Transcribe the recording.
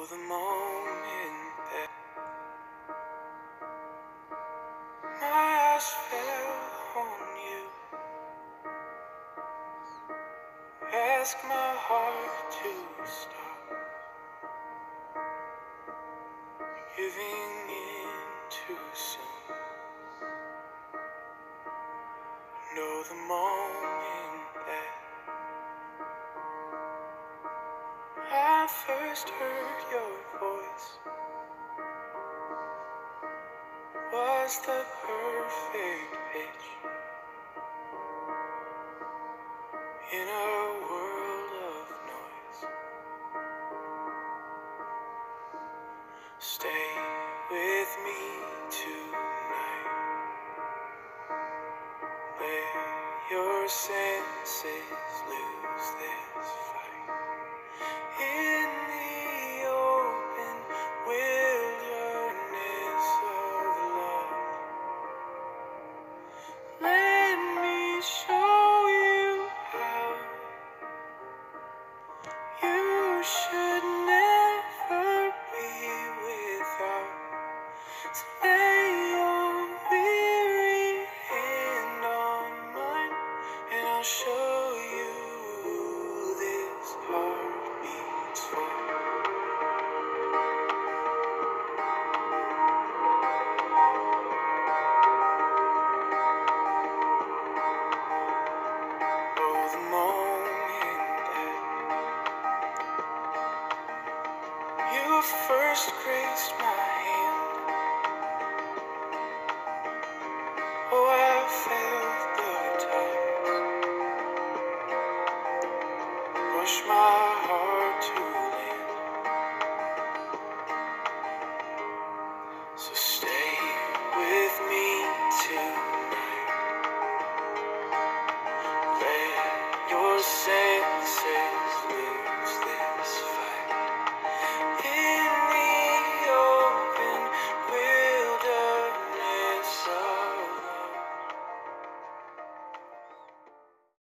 the moment that my eyes fell on you, ask my heart to stop giving in too soon. Know the moment that I first heard your voice was the perfect pitch in a world of noise. Stay with me tonight. Let your senses lose this fight. In the open wilderness of love, let me show you how you should never be without. So lay your weary hand on mine, and I'll show you this heart beats for. Oh, the moment that you first graced my